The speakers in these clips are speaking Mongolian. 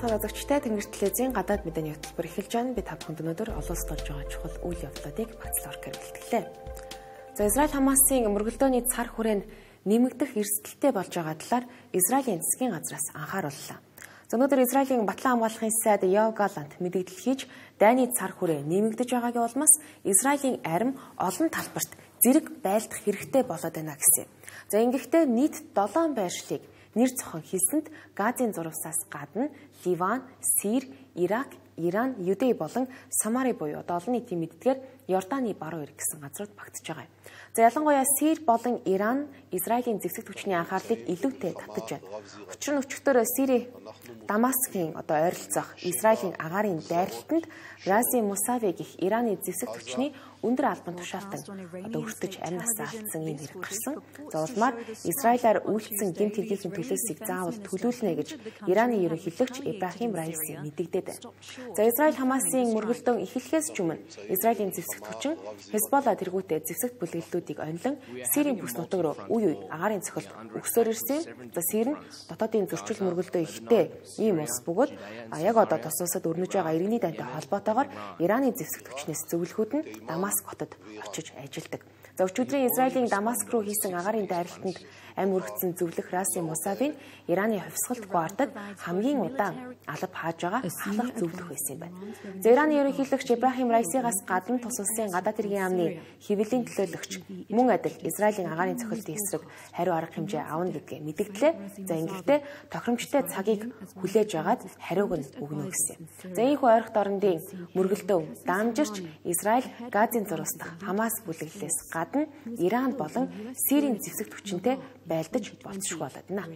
сайхан үзэгчтэй Тэнгэр телевизийн гадаад мэдээний хөтөлбөр эхэлж байна. Би та бүхэнд өнөөдөр олон улсад болж байгаа чухал үйл явдлуудыг багцлахаар бэлтгэлээ. За Израиль Хамасын мөргөлдөөний цар хүрээнд нэмэгдэх эрсдэлтэй болж байгаа талаар Израилийн засгийн газраас анхаарууллаа. За өнөөдөр Израилийн Батлан хамгаалахын сайд Йоав Галант мэдээлэл хийж дайны цар хүрээ нэмэгдэж байгаагийн улмаас Израилийн арим олон талбарт зэрэг байлдах хэрэгтэй болоод байна гэсэн. За ингэхдээ нийт 7 байршлыг нэр цохон хэлсэнд Газийн зурвасаас гадна Ливан, Сир, Ирак, Иран, Юдей болон Самари буюу олон нийтийн мэддгээр Йорданы баруун эрг гэсэн газрууд багтж байгаа юм. За ялангуяа Сир болон Иран Израилийн зэвсэг түвшний анхаарлыг илүүтэй татаж байна. Учир нь өчигдөр Сирийн Дамаскын ойролцоох Израилийн агаарын дайралтанд Рази Мусави гэх Ираны зэвсэг түвшний өндөр албан тушаалтан өртөж амь насаа алдсан юм хэрэг гарсан. За улмаар Израилаар үйлдсэн гэмт хэргийн төлөөсийг заавал төлүүлнэ гэж Ираны ерөнхийлөгч Ибрахим Раиси мэдэгдээд байна. За Израиль Хамасын мөргөлдөөн эхлэхээс ч өмнө Израилийн зэвсэг түвшин Хезболла тэргүүтээ зэвсэгт бүлэглэлүүдийг онилон Сирийн бүс нутаг руу үе үе агаарын цохилт өгсөөр ирсэн. За Сир нь дотоодын зөрчил мөргөлдөө ихтэй ийм улс бөгөөд яг одоо тус улсад өрнөж байгаа иргэний дантай холбоотойгоор Ираны зэвсэг түвшнээс зөвлөхүүд нь Дамаск хотод очиж ажилладаг. За өчигдрийн Израилийн Дамаск руу хийсэн агаарын дайралтанд амь өргөцсөн зөвлөх Раси Мусавийн Ираны хувьсгалт гуардад хамгийн удаан алба хааж байгаа халах зөвлөх байсан юм байна. За Ираны ерөнхийлөгч Ибрахим Раисигаас гадна тус улсын гадаад хэргийн яамны хэвлэлийн төлөөлөгч мөн адил Израилийн агаарын цохилтын эсрэг хариу арга хэмжээ авна гэдгээ мэдгдлээ. За ингэхдээ тохиромжтой цагийг хүлээж агаад хариуг нь өгнө гэсэн. За ийхүү ойрхон орондын мөргөлдөө дамжирч Израиль Газийн зурвас дахь Хамас бүлэглэлээс гадна Иран болон Сирийн зэвсэг түвшинтэй байлдаж болцсохгүй болоод байна.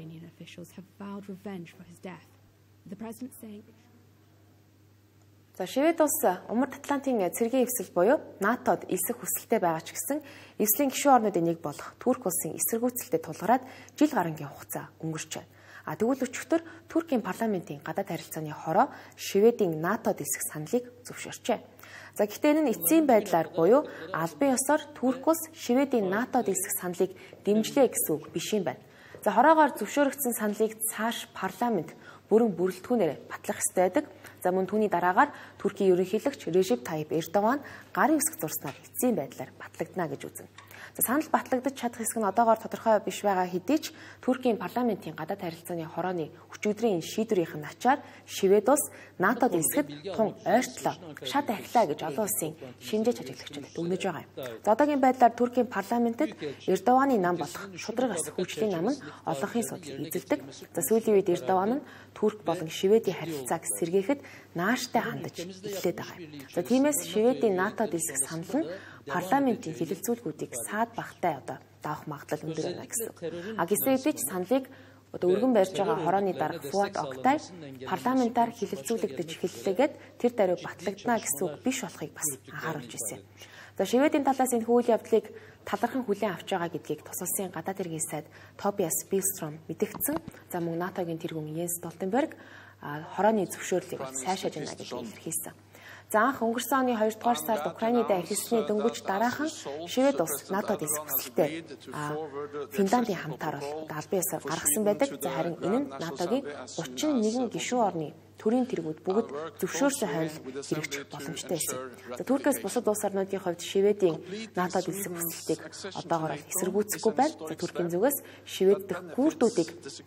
За Швед улс Умард Атлантын цэргийн эвсэл буюу НАТОд элсэх хүсэлтэй байгаа ч гэсэн эвслийн гишүүн орнуудын нэг болох Турк улсын эсэргүүцэлтэд тулгараад жил гарангийн хугацаа өнгөрч байна. Тэгвэл өчигдөр Туркийн парламентын гадаад харилцааны хороо Шведийн НАТОд элсэх саналыг зөвшөөрчээ. За гэхдээ энэ нь эцсийн байдлаар буюу албан ёсоор Турк улс Шведийн НАТОд элсэх саналыг дэмжлээ гэсэн үг биш юм байна. За хороогоор зөвшөөрөгдсөн саналыг цааш парламент бүрэн бүрэлдэхүүнээр батлах ёстой байдаг. За мөн түүний дараагаар Туркийн ерөнхийлөгч Режеп Тайип Эрдоган гарын үсэг зурснаар эцсийн байдлаар батлагдана гэж үзнэ. За санал батлагдаж чадах хэсэг нь одоогоор тодорхой биш байгаа хэдий ч Туркийн парламентын гадаад харилцааны хорооны өчигдрийн шийдвэрийн ачаар Швед улс НАТОд элсэхэд тун ойртлоо шат ахилаа гэж олон улсын шинжээч ажиглагчид дүгнэж байгаа юм. За одоогийн байдлаар Туркийн парламентэд Эрдоганы нам болох шудраг ас хүчлийн нам нь олонхын судлыг эзэлдэг. За сүүлийн үед Эрдоган нь Турк болон Шведийн харилцааг сэргээхэд нааштай хандаж эхлээд байгаа юм. За тиймээс Шведийн НАТОд элсэх санал нь парламентын хилэлцүүлгүүдийг саад багтай давах магадлал өндөр байна гэсэн. Гэсэн хэдий ч саналыг өргөн барьж байгаа хорооны дарга Фуат Октай парламентаар хилэлцүүлэгдэж эхэллээгээд тэр даруй батлагдана гэсэн үг биш болохыг бас анхааруулж ирсэн. За Шведийн талаас энэ үйл явдлыг талархан хүлээн авч байгаа гэдгийг тус улсын гадаад хэргийн сайд Тобиас Биллстром мэдгдсэн. За мөн НАТОгийн тэргүүн Йенс Столтенберг хорооны зөвшөөрлийг сайшааж байна гэдгийг илэрхийлсэн. За анх өнгөрсөн оны 2 дугаар сард Украины дайн эхэлсний дөнгөж дараахан Швед улс НАТОд элсэх хүсэлтэй Финландийн хамтаар албан ёсоор гаргасан байдаг. За харин энэ нь НАТОгийн 31 гишүүн орны төрийн тэргүүд бүгд зөвшөөрсөн хойно хэрэгжих боломжтой байсан. За Туркээс бусад улс орнуудын хувьд Шведийн НАТОд элсэх хүсэлтийг одоогоор эсэргүүцэхгүй байна. За Туркийн зүгээс Швед дэх курдуудыг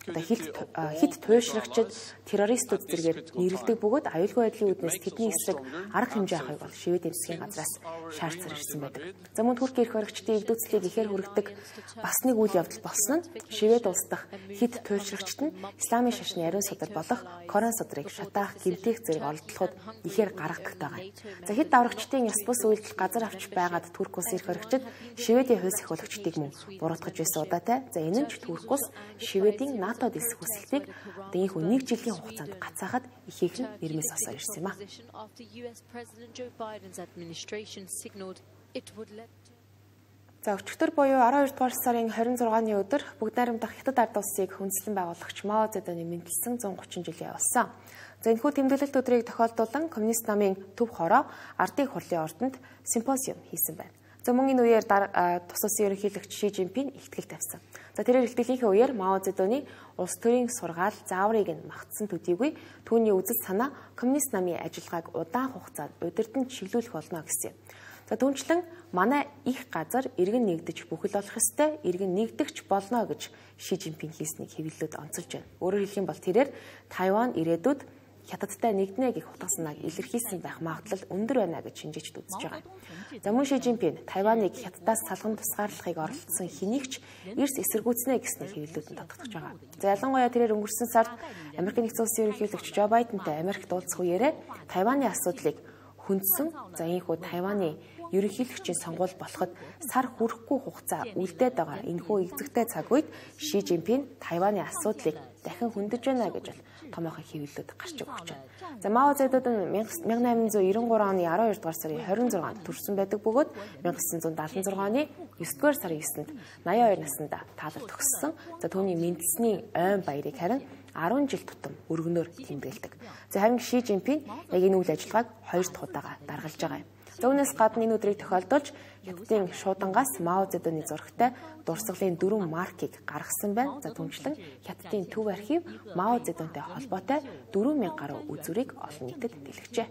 хэд туйлшрагчид террористууд зэргээр нэрлэдэг бөгөөд аюулгүй байдлын үүднээс тэдний эсрэг арга хэмжээ авахыг бол Шведийн засгийн газраас шаардсаар ирсэн байдаг. За мөн Турк эрх баригчдын эвдүүцлийг ихээр хүргэдэг бас нэг үйл явдал болсон нь Швед улс дахь хэд туйлшрагчид нь исламын шашны ариун судар болох Коран судрыг шатаах гэмтэх зэрэг олдлоход ихээр гаргадаг байгаа. За хэд даврагчдын ёс бус үйлдэл газар авч байгаад Турк улс эрх баригчид Шведийн хууль сахиулагчдыг мөн буруутгаж байсан удаатай. За энэ нь ч Турк улс Шведийн НАТОд элсэх хүсэлтийг ийхүү 1 жилийн хугацаанд гацаахад ихээхэн нэрмээс осоор ирсэн юм а. За өчигдөр буюу 12 дугаар сарын 26-ны өдөр бүгд найрамдах Хятад ард улсыг хүндлэн байгуулагч Мао Цзэдуны мэндэлсэн 130 жилийн болсон. За энэхүү тэмдэглэлт өдрийг тохиолдуулан коммунист намын төв хороо ардын хурлын ордонд симпозиум хийсэн байна. За мөн энэ үеэр тус улсын ерөнхийлөгч Ши Жинпин ихтгэл тавьсан. За тэрээр ихтгэлийнхээ үеэр Мао Цзэдуны улс төрийн сургаал зааврыг нь магтсан төдийгүй түүний үзэл санаа коммунист намын ажиллагааг удаан хугацаанд удирдан чиглүүлэх болно гэсэн юм. За түүнчлэн манай их газар иргэн нэгдэж бүхэл болох ёстой, иргэн нэгдэгч болно гэж Ши Жинпин хийснийг хэвлэлүүд онцолж байна. Өөрөөр хэлэх юм бол тэрээр Тайван ирээдүйд Хятадтай нэгднэ гэх утга санааг илэрхийлсэн байх магадлал өндөр байна гэж шинжээчд үзэж байгаа. За мөн Ши Жинпин Тайваныг Хятадаас салган тусгаарлахыг оролдсон хэнийг ч эрс эсэргүүцнэ гэсний хэвлэлүүд нь тодтогдож байгаа. За ялангуяа тэрээр өнгөрсөн сард Америк нэгдсэн улсын ерөнхийлөгч Жо Байдентай Америкт уулзах үеэрээ Тайваны асуудлыг хүндсэн. За ийхүү Тайваны ерөнхийлөгчийн сонгуул болоход сар хүрэхгүй хугацаа үлдээд байгаа энэхүү эзэгтэй цаг үед Ши Жинпин Тайваны асуудлыг дахин хөндөж байна гэж томоохон хэвлэлүүд гарч өгч байна. За Мао Цзэдун 1893 оны 12 дугаар сарын 26-нд төрсөн байдаг бөгөөд 1976 оны 9-р сарын 9-нд 82 наснда таалал төгссөн. За түүний мэндэлсний ойн баярыг харин 10 жил тутам өргөнөөр тэмдэглэдэг. За харин Ши Жинпин яг энэ үйл ажиллагааг 2 дахь удаага даргалж байгаа юм. За үүнээс гадна энэ өдрийг тохиолдуулж Хятадын шуудангаас Мао Цзэдуны зурагтай дурсгалын 4 маркийг гаргасан байна. За түүнчлэн Хятадын төв архив Мао Цзэдунтай холбоотой 4000 гаруй үзүүрийг олон нийтэд дэлгэжээ.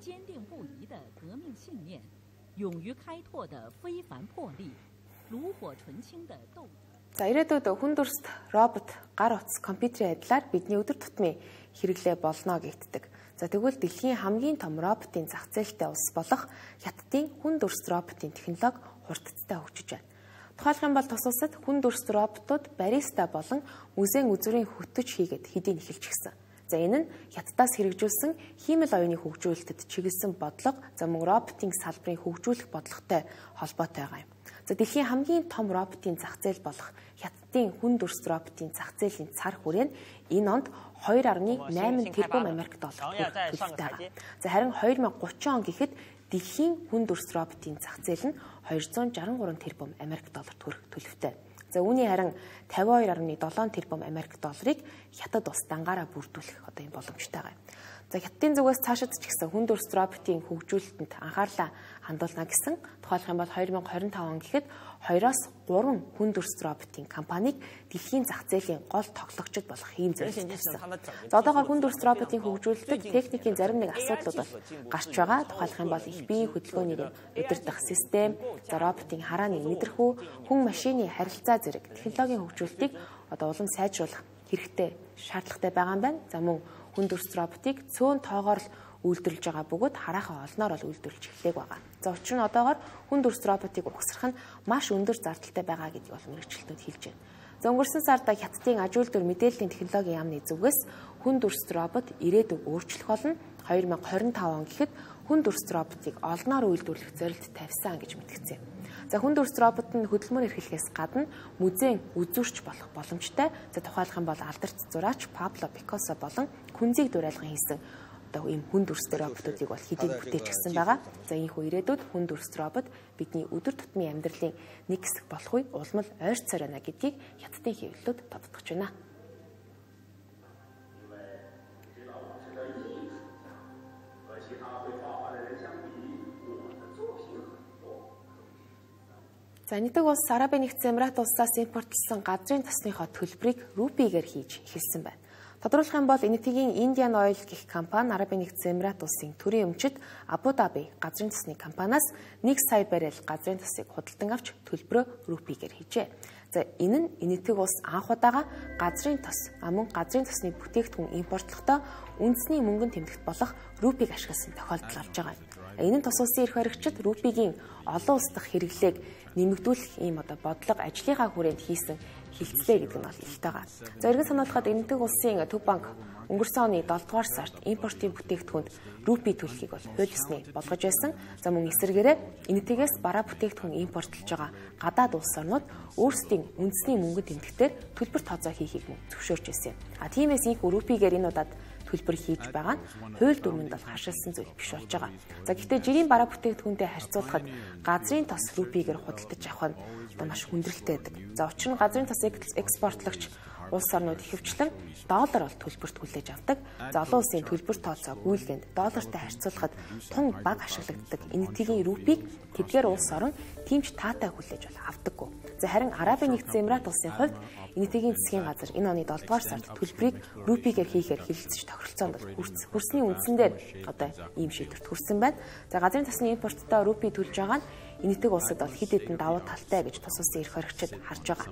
За ирээдүйд хүн дүрст робот, гар утас, компьютерийн адилаар бидний өдөр тутмын хэрэглээ болно гэгддэг. За тэгвэл дэлхийн хамгийн том роботын зах зээлтэй улс болох Хятадын хүн дүрст роботын технологи хурдцтай хөгжиж байна. Тухайлх юм бол тус улсад хүн дүрст роботууд бариста болон музейн үзүүрийн хөтөж хийгээд хэдийн эхэлж гисэн. За энэ нь Хятадаас хэрэгжүүлсэн хиймэл оюуны хөгжүүлэлтэд чиглэсэн бодлого, за мөн роботын салбарыг хөгжүүлэх бодлоготой холбоотой байгаа юм. За дэлхийн хамгийн том роботын зах зээл болох Хятадын хүн дүрст роботын зах зээлийн цар хүрээ нь энэ онд 2.8 тэрбум Америк доллар төлөвтэй байгаа. За харин 2030 он гэхэд дэлхийн хүн дүрст роботын зах зээл нь 263 тэрбум Америк доллар төгрөг төлөвтэй. За үүний харин 52.7 тэрбум Америк долларыг Хятад улс дангаараа бүрдүүлэх одоо юм боломжтой байгаа. За Хятадын зүгээс цаашид ч гэсэн хүн дүрст роботын хөгжүүлэлтэнд анхаарлаа хандуулна гэсэн. Тухайлх юм бол 2025 он гэхэд 2-оос 3 хүн дүрст роботын компанийг дэлхийн зах зээлийн гол тоглогчид болох ийм зорилт тавьсан. За одоогоор хүн дүрст роботын хөгжүүлэлтэд техникийн зарим нэг асуудлууд бол гарч байгаа. Тухайлх юм бол их биеийн хөдөлгөөнийг удирдах систем, за роботын харааны мэдрэхүй, хүн машины харилцаа зэрэг технологийн хөгжүүлэлтийг одоо улам сайжруулах хэрэгтэй шаардлагатай байгаа юм байна. За мөн хүн дүрст роботыг цөөн тоогоор л үйлдвэрлэж байгаа бөгөөд хараахан олноор л үйлдвэрлэж эхлэх байгаа. За учир нь одоогоор хүн дүрст роботыг угсрах нь маш өндөр зардалтай байгаа гэдгийг бол мэргэжилтнүүд хэлж байна. За өнгөрсөн сард Хятадын аж үйлдвэр мэдээллийн технологийн яамны зүгээс хүн дүрст робот ирээдүйг өөрчлөх болно. 2025 он гэхэд хүн дүрст роботыг олноор үйлдвэрлэх зорилт тавьсан гэж мэдгдсэн. За хүн дүрст робот нь хөдөлмөр эрхлэхээс гадна музейн үзүүрч болох боломжтой. За тухайлх юм бол алдарт зураач Пабло Пикассо болон Күнзийг дуурайлган хийсэн одоо ийм хүн дүрст роботуудыг бол хэдийн бүтээчихсэн байгаа. За ийхүү ирээдүйд хүн дүрст робот бидний өдөр тутмын амьдралын нэг хэсэг болох үе улам л ойрцоор байна гэдгийг Хятадын хэвлэлүүд тодтогч байна. За нэгдэг улс Арабын нэгдсэн Эмират улсаас импортлсон газрын тосныхоо төлбөрийг рупигээр хийж эхэлсэн байна. Тодорхойлох юм бол энэтхэгийн Indian Oil гэх компани Арабын нэгдсэн Эмират улсын төрийн өмчөд Абу Даби газрын тосны компаниас 1 сая баррел газрын тосыг худалдан авч төлбөрөө рупигээр хийжээ. За энэ нь энэтхэг улс анх удаага газрын тос мөн газрын тосны бүтээгдэхүүн импортлохдоо үндэсний мөнгөнд тэмдэгт болох рупиг ашигласан тохиолдол болж байгаа юм. Энэ нь тус улсын эрх баригчид рупигийн олон улс дахь хэрэглээг нэмэгдүүлэх ийм одоо бодлого ажлынхаа хүрээнд хийсэн хилцлээ гэдэг нь бол илт байгаа. За эргэн сануулхад энэтхэг улсын төв банк өнгөрсөн оны 7 дугаар сард импортын бүтээгдэхүүнд рупи төлөхийг бол хуулисны болгож байсан. За мөн эсвэргээрээ энэтхэгээс бараа бүтээгдэхүүн импортлж байгаа гадаад улс орнууд өөрсдийн үндэсний мөнгөнд тэмдэгтээр төлбөр тооцоо хийхийг зөвшөөрч байсан юм. Тиймээс ийхүү рупигээр энэ удаад төлбөр хийж байгаа нь хууль дүрмэнд бол хашилсан зүйл биш болж байгаа. За гэхдээ жирийн бараа бүтээгдэхүүнтэй харьцуулахад газрын тос рупигээр худалдаж авах нь маш хүндрэлтэй байдаг. За учир нь газрын тос экспортлогч улс орнууд ихэвчлэн доллар бол төлбөрт хүлээж авдаг. За олон улсын төлбөр тооцоо гүйлгэнд доллартай харьцуулахад тун бага ашиглагддаг энэтхэгийн рупиг тэдгээр улс орон тиймч таатай хүлээж авдаггүй. За харин Арабын нэгдсэн Эмират улсын хувьд энэтхэгийн засгийн газар энэ оны 7 дугаар сард төлбөрийг рупигээр хийхээр хэлэлцэж тохиролцоонд хүрсний үндсэндээ одоо ийм шийдвэрт хүрсэн байна. За газрын тосны импорттой рупи төлж байгаа нь энэтхэг улсад бол хэд хэдэн давуу талтай гэж тус улсын эрх хоригчид харж байгаа.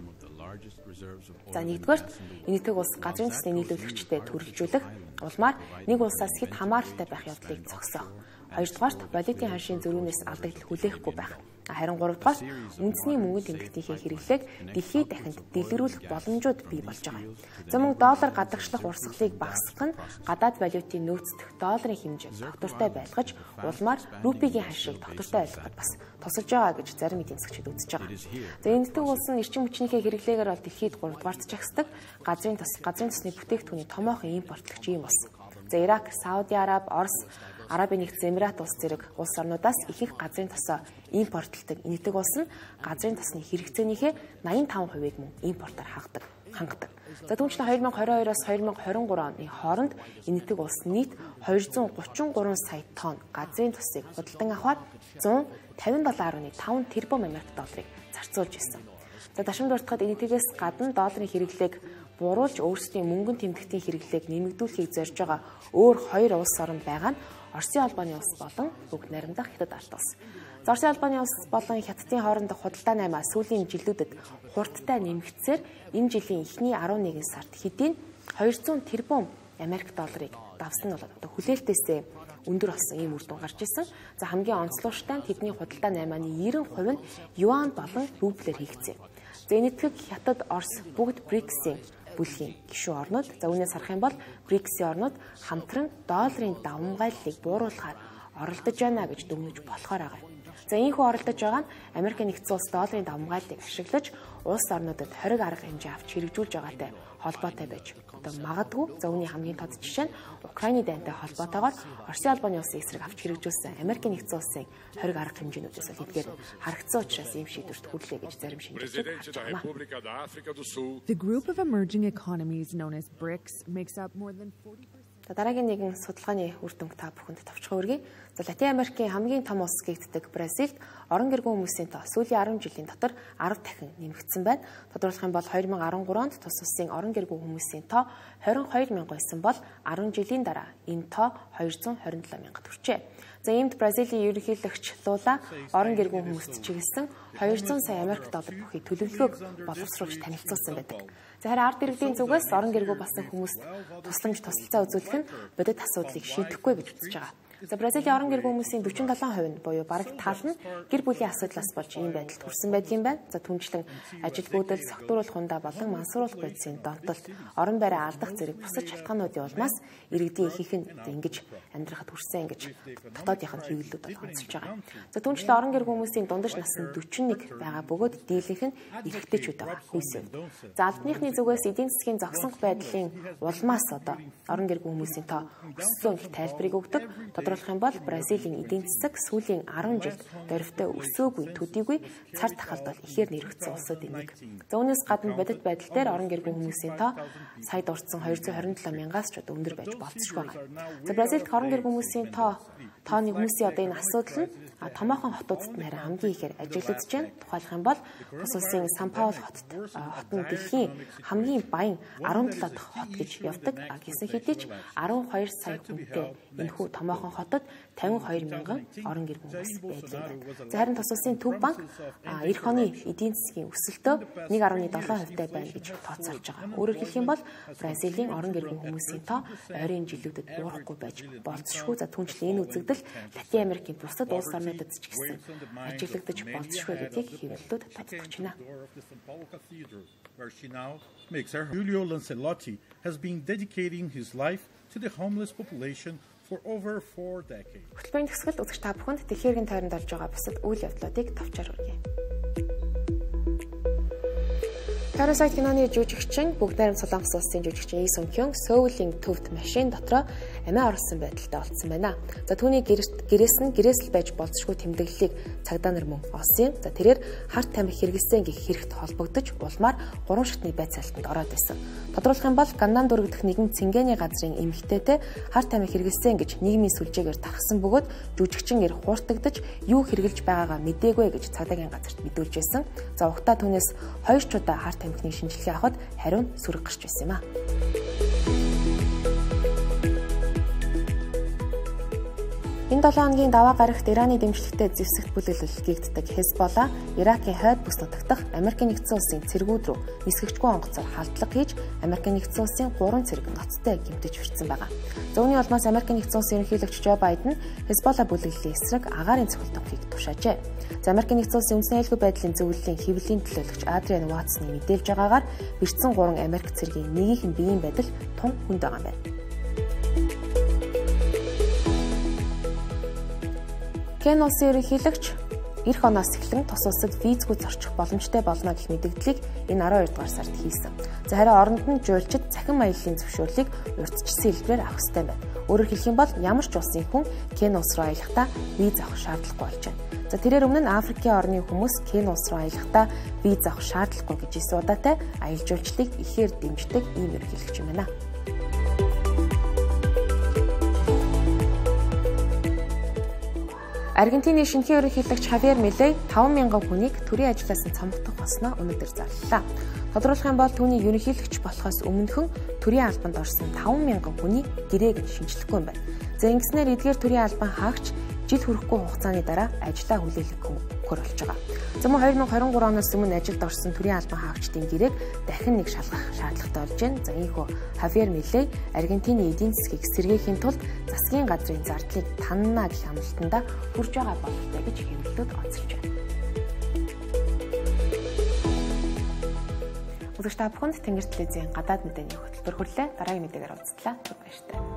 За нэгдүгээрт энэтхэг улс газрын тосны нийлүүлэгчтэй төрөлжүүлэх улмаар нэг улсаас хэд хамааралтай байх явдлыг зогсоох. Хоёрдугаарт валютын ханшийн зөрүүнээс алдагдал хүлээхгүй байх. Харин гуравдугаарт үндэсний мөнгөний тэмдэгтийн хэрэглээг дэлхийд дахинд дэлгэрүүлэх боломжууд бий болж байгаа юм. За мөн доллар гадагшлах урсгалыг багасгах нь гадаад валютын нөөцдөх долларын хэмжээг тогтвортой байлгаж улмаар рупигийн ханшийг тогтвортой байлгахад бас тусалж байгаа гэж зарим эдийн засгчид үзэж байгаа. За энэтхэг улс нь эрчим хүчнийхээ хэрэглээгээр бол дэлхийд 3 дугаарт жагсдаг газрын тосны бүтээгдэхүүний томоохон импортлагч юм болсон. За Ирак, Сауди Араб, Орос, Арабын нэгдсэн Эмират улс зэрэг улс орнуудаас их газрын тосоо импортлдог энэтхэг улс нь газрын тосны хэрэгцээнийхээ 85%-ийг мөн импортоор хангадаг. За түүнчлэн 2022-оос 2023 оны хооронд энэтхэг улс нийт 233 сая тонн газрын тосыг худалдан авахаар 157.5 тэрбум Америк долларыг зарцуулж ирсэн. За дашин дуртахад энэтхэгээс гадна долларын хэрэглээг буруулж өөрсдийн мөнгөний тэмдэгтийн хэрэглээг нэмэгдүүлэхийг зорж байгаа өөр 2 улс орн байгаа нь Оросын албаны улс болон бүгд найрамдах Хятад ард улс. За Оросын албаны улс болон Хятадын хоорондох худалдаа наймаа сүүлийн жилүүдэд хурдтай нэмэгдсээр энэ жилийн эхний 11 сард хэдийн 200 тэрбум Америк долларыг давсан нь болоод хүлээлтээсээ өндөр болсон ийм үр дүн гарч ирсэн. За хамгийн онцлогчтой нь тэдний худалдаа наймааны 90% нь юан болон рублээр хийгдсэн. За энэтхэг Хятад, Орос бүгд БРИКС-ийн бүлгийн гишүүн орнууд. За үүнээс харах юм бол БРИКС-ийн орнууд хамтран долларын давмгайллыг бууруулахаар оролдож байна гэж дүгнэж болохоор байгаа. За ийхүү оролдож байгаа нь Америк нэгдсэн улс долларын давмгайллыг ашиглаж улс орнуудад хориг арга хэмжээ авч хэрэгжүүлж байгаатай холбоотой байж магадгүй. За үүний хамгийн тод жишээ нь Украины дайнтай холбоотойгоор Оросын албаны улсын эсрэг авч хэрэгжүүлсэн Америк нэгдсэн улсын хориг арга хэмжээнүүдээс эдгээр харагдсан учраас ийм шийдвэрт хүрлээ гэж зарим шинжилгээг харж байна. The group of emerging economies known as BRICS makes up more than 40%. Дараагийн нэгэн судалгааны үр дүнг та бүхэнд товчхон өргөе. За Латин Америкийн хамгийн том улс гэгддэг Бразилд орон гэргүй хүмүүсийн тоо сүүлийн 10 жилийн дотор 10 дахин нэмэгдсэн байна. Тодорхойлох юм бол 2013 онд тус улсын орон гэргүй хүмүүсийн тоо 22 мянга байсан бол 10 жилийн дараа энэ тоо 227 мянгад хүрчээ. За иймд Бразилийн ерөнхийлөгч Лула орон гэргүй хүмүүст чиглэсэн 200 сая Америк доллар бүхий төлөвлөгөөг боловсруулж танилцуулсан байдаг. За харин ард иргэдийн зүгээс орон гэргүй болсон хүмүүст тусламж тусалцаа үзүүлэх нь бодит асуудлыг шийдэхгүй гэж үзэж байгаа. За Бразилийн орон гэргүй хүмүүсийн 47% нь буюу бараг тал нь гэр бүлийн асуудлаас болж ийм байдалд хүрсэн байдгийн байна. За түнчлэн ажил буудал, согтууруулах хундаа болон мансууруулах бодисын донтолт, орон байраа алдах зэрэг бусад шалтгаануудын улмаас иргэдийн ихэнх нь ингэж амьдрахад хүрсэн гэж дотоодынх нь хэвлэлүүд онцолж байгаа. За түнчлэн орон гэргүй хүмүүсийн дундаж нас нь 41 байгаа бөгөөд дийлэнх нь эрэгтэйчүүд байгаа. За албаныхны зүгээс эдийн засгийн зогсонх байдлын улмаас одоо орон гэргүй хүмүүсийн тоо өссөн гэх тайлбарыг өгдөг. Тодорхойлох юм бол Бразилийн эдийн засаг сүүлийн 10 жилд дөрвтэй өсөөгүй, төдийгүй цар тахалд бол ихээр нэрвэгдсэн улсуудын нэг. За үүнээс гадна бодит байдал дээр орон гэргүй хүмүүсийн тоо сая дурдсан 227 мянгаас ч өндөр байж болцсохгүй байна. За Бразилд орон гэргүй хүмүүсийн тооны хүмүүсийн одоо энэ асуудал нь томоохон хотуудад нэрээ хамгийн ихээр ажиглагдж байна. Тухайлах юм бол тус улсын Сан Паул хот нь дэлхийн хамгийн баян 17 дахь хот гэж явдаг. Гэсэн хэдий ч 12 сая хүнтэй энэхүү томоохон хотод 52 мянган орон гэр хүмүүс байдаг юм байна. За харин тус улсын Төв банк эх оны эдийн засгийн өсөлтөө 1.7% байна гэж тооцоолж байгаа. Өөрөөр хэлэх юм бол Бразилийн орон гэргүй хүмүүсийн тоо ойрын жилүүдэд буурахгүй байж болцсохгүй. За түнчлэн энэ үзэгдэл Латин Америкийн бусад улс орнуудад ч гэсэн ажиглагдаж болцсохгүй гэдгийг хэвлэлүүд тодтогч байна. Julio Lancelotti has been dedicating his life to the homeless population for over 4 decades. Хөтөлбөрийн төгсгөлд үзэгч та бүхэнд дэлхийн тойронд орж байгаа бусад үйл явдлуудыг товчоор хүргэе. Parasite киноны жүжигчин бүгд найрамд Солонгос улсын жүжигчин Lee Sung-kyung Сөүлийн төвд машин дотроо амиа оруулсан байдалтай болцсон байна. За түүний гэрээс нь гэрээсэл байж болцшгүй тэмдэглэлийг цагдаа нар мөн олсон юм. За тэрээр харт тамхи хэрэглэсэн гэх хэрэгт холбогдож улмаар 3 шатны байцаалтанд ороод байсан. Тодруулах юм бол Ганнам дүүрэг дэх нэгэн цэнгэний газрын эмэгтэйтэй харт тамхи хэрэглэсэн гэж нийгмийн сүлжээгээр тархсан бөгөөд жүжигчин ир хууртагдаж юу хэрэглэж байгаагаа мэдээгүй гэж цагдаагийн газарт мэдүүлж байсан. За угтаа түүнээс 2 удаа харт тамхины шинжилгээ авахад хариу нь сүрэг гарч байсан юм а. Энэ 7 хоногийн даваа гарагт Ираны дэмжлэгтэй зэвсэгт бүлэглэл гэгддэг Хезболла Иракийн хойд бүс нутагт Америкийн нэгдсэн улсын цэргүүд рүү нисгэгчгүй онгоцоор халдлага хийж Америкийн нэгдсэн улсын 3 цэрэг ноцтой гэмтэж хүрсэн байгаа. За үүний улмаас Америкийн нэгдсэн улсын ерөнхийлөгч Жо Байден Хезболла бүлэглэлийн эсрэг агаарын цохилт томхийг тушаажээ. За Америкийн нэгдсэн улсын үндэсний аюулгүй байдлын зөвлөлийн хэвлэлийн төлөөлөгч Адриан Ватсны мэдээлж байгаагаар бэртсэн 3 Америк цэргийн нэгийнх нь биеийн байдал тун хүнд байгаа юм байна. Кен улсын ерөнхийлөгч эх оноос эхлэн тус улсад визгүй зорчих боломжтой болно гэх мэдээллийг энэ 12 дугаар сард хийсэн. За харин оронд нь жуулчид цахим аяллаа зөвшөөрлийг урьдчилсан хэлбэрээр авах ёстой байна. Өөрөөр хэлэх юм бол ямар ч улсын хүн Кен улс руу аялахдаа виз авах шаардлагагүй болж байна. За тэрээр өмнө нь Африкийн орны хүмүүс Кен улс руу аялахдаа виз авах шаардлагагүй гэж ирсэн удаатай аялал жуулчлалыг ихээр дэмждэг ийм ерөнхийлөгч юм байна. Аргентины шинэхэн ерөнхийлөгч Хавьер Милей 5,000 хүнийг төрийн ажлаас нь цомгдох болсноо өнөөдөр зарлалаа. Тодруулах юм бол түүний ерөнхийлөгч болохоос өмнөхөн төрийн албанд орсон 5,000 хүний гэрээг нь шинжлэхгүй юм байна. За ингэснээр эдгээр төрийн албан хаагч жил хүрэхгүй хугацааны дараа ажлаа хүлээлгэхгүй болж байгаа. За мөн 2023 оноос өмнө ажилд орсон төрийн албан хаагчдын гэрээг дахин нэг шалгах шаардлагатай болж байна. За ийхүү Хавьер Милей Аргентины эдийн засгийг сэргээхийн тулд засгийн газрын зардлыг танна гэх амлалтанда хүрж байгаа бололтой гэж хэмжлүүд онцолж байна. Үзэгч та бүхэнд Тэнгэр телевизийн гадаад мэдээний хөтөлбөр хүрлээ. Дараагийн мэдээгээр уулзтлаа. Баярлалаа.